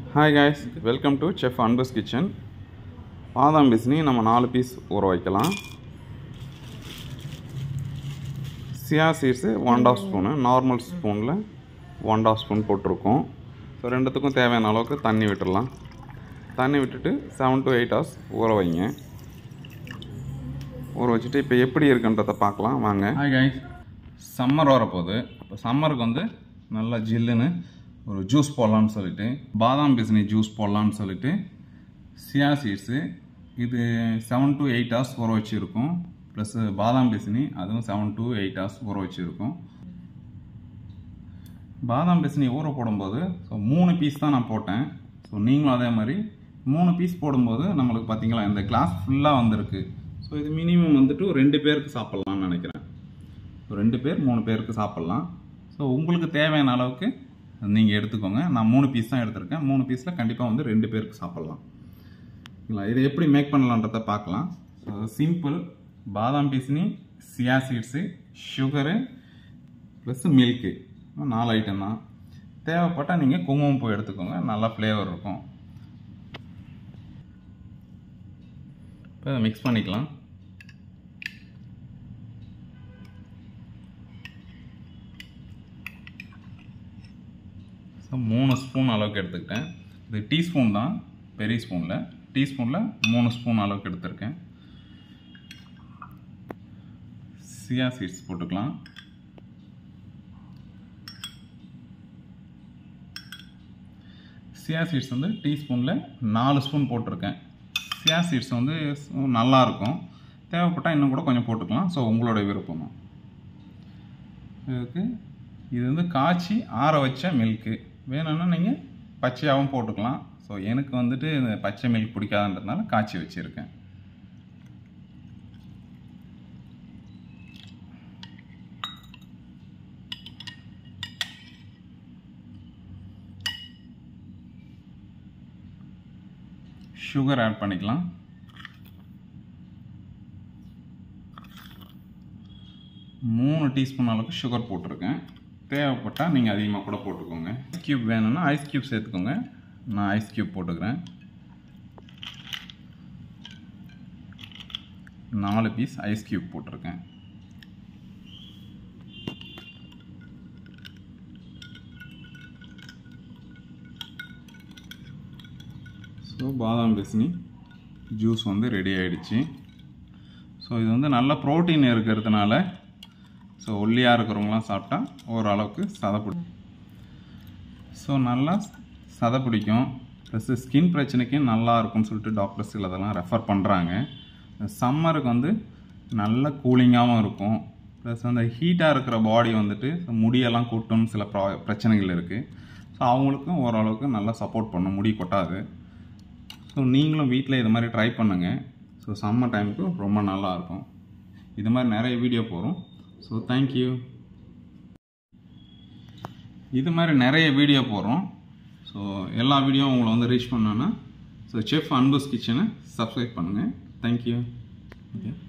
Hi guys, welcome to Chef Anbus Kitchen. பாதாம் பிசினி நம்ம 4 piece ஊற வைக்கலாம். சியா சீட்ஸ் 1/2 ஸ்பூன், நார்மல் ஸ்பூன்ல 1/2 ஸ்பூன் போட்டுருக்கோம். ஸோ ரெண்டுத்துக்கும் தேவையான அளவுக்கு தண்ணி விட்டுடலாம். தண்ணி விட்டுட்டு 7 to 8 hours ஊற வைங்க. ஊற வச்சுட்டு இப்போ எப்படி இருக்குன்றதை பார்க்கலாம் வாங்க. ஹாய் கைஸ், சம்மர் வரப்போகுது. இப்போ சம்மருக்கு வந்து நல்லா ஜில்லுன்னு ஒரு ஜூஸ் போடலான்னு சொல்லிட்டு பாதாம் பிசினி ஜூஸ் போடலான்னு சொல்லிட்டு சியா சீட்ஸு இது 7 to 8 hours ஊற வச்சுருக்கோம். ப்ளஸ் பாதாம் பிசினி அதுவும் 7 to 8 hours ஊற வச்சுருக்கோம். பாதாம் பிசினி ஊற போடும்போது ஸோ 3 பீஸ் தான் நான் போட்டேன். ஸோ நீங்களும் அதே மாதிரி 3 பீஸ் போடும்போது நம்மளுக்கு பார்த்தீங்களா இந்த கிளாஸ் ஃபுல்லாக வந்திருக்கு. ஸோ இது மினிமம் வந்துட்டு 2 பேருக்கு சாப்பிட்லான்னு நினைக்கிறேன். ஸோ 2 பேர் 3 பேருக்கு சாப்பிட்லாம். ஸோ உங்களுக்கு தேவையான அளவுக்கு நீங்கள் எடுத்துக்கோங்க. நான் 3 பீஸ் தான் எடுத்திருக்கேன். 3 பீஸில் கண்டிப்பாக வந்து 2 பேருக்கு சாப்பிட்லாம். இல்லை இது எப்படி மேக் பண்ணலான்றதை பார்க்கலாம். ஸோ சிம்பிள், பாதாம் பிசினி, chia seeds, sugar plus milk 4 item தான். தேவைப்பட்டால் நீங்கள் குங்குமப்பூ எடுத்துக்கோங்க, நல்லா ஃப்ளேவர் இருக்கும். இப்போ அதை மிக்ஸ் பண்ணிக்கலாம். ஸோ 3 ஸ்பூன் அளவுக்கு எடுத்துக்கிட்டேன். இது டீஸ்பூன் தான், பெரிய ஸ்பூனில். டீஸ்பூனில் 3 ஸ்பூன் அளவுக்கு எடுத்திருக்கேன். சியா சீட்ஸ் போட்டுக்கலாம். சியா சீட்ஸ் வந்து டீஸ்பூனில் 4 ஸ்பூன் போட்டிருக்கேன். சியா சீட்ஸ் வந்து நல்லாயிருக்கும். தேவைப்பட்டால் இன்னும் கூட கொஞ்சம் போட்டுக்கலாம். ஸோ உங்களோட விருப்பம் தான். இதுக்கு இது வந்து காய்ச்சி ஆற வச்ச மில்க்கு. வேணும்னா நீங்கள் பச்சையாகவும் போட்டுக்கலாம். ஸோ எனக்கு வந்துட்டு இந்த பச்சை மில்க் பிடிக்காதுன்றதுனால காய்ச்சி வச்சுருக்கேன். சுகர் ஆட் பண்ணிக்கலாம். மூணு டீஸ்பூன் அளவுக்கு சுகர் போட்டிருக்கேன். தேவைப்பட்டால் நீங்கள் அதிகமாக கூட போட்டுக்கோங்க. ஐஸ் க்யூப் வேணும்னா ஐஸ் க்யூப் சேர்த்துக்கோங்க. நான் ஐஸ் க்யூப் போட்டுக்கிறேன். 4 பீஸ் ஐஸ் க்யூப் போட்டிருக்கேன். ஸோ பாதாம் பிசினி ஜூஸ் வந்து ரெடி ஆகிடுச்சு. ஸோ இது வந்து நல்ல ப்ரோட்டீன் இருக்கிறதுனால ஸோ ஒல்லியாக இருக்கிறவங்களாம் சாப்பிட்டா ஓரளவுக்கு சதை பிடிக்கும். ஸோ நல்லா சதை பிடிக்கும். ப்ளஸ் ஸ்கின் பிரச்சனைக்கு நல்லா இருக்கும்னு சொல்லிட்டு டாக்டர்ஸ் இதெல்லாம் ரெஃபர் பண்ணுறாங்க. சம்மருக்கு வந்து நல்ல கூலிங்காகவும் இருக்கும். ப்ளஸ் அந்த ஹீட்டாக இருக்கிற பாடி வந்துட்டு முடியெல்லாம் கொட்டும்னு சில பிரச்சனைகள் இருக்குது. ஸோ அவங்களுக்கும் ஓரளவுக்கு நல்லா சப்போர்ட் பண்ணும், முடி கொட்டாது. ஸோ நீங்களும் வீட்டில் இது மாதிரி ட்ரை பண்ணுங்கள். ஸோ சம்மர் டைமுக்கு ரொம்ப நல்லாயிருக்கும். இது மாதிரி நிறைய வீடியோ போகிறோம். So thank you. இது மாதிரி நிறைய வீடியோ போடுறோம். ஸோ எல்லா வீடியோவும் உங்களை வந்து ரீச் பண்ணோன்னா ஸோ செஃப் அன்பஸ் கிச்சனை சப்ஸ்கிரைப் பண்ணுங்கள். தேங்க்யூ. ஓகே.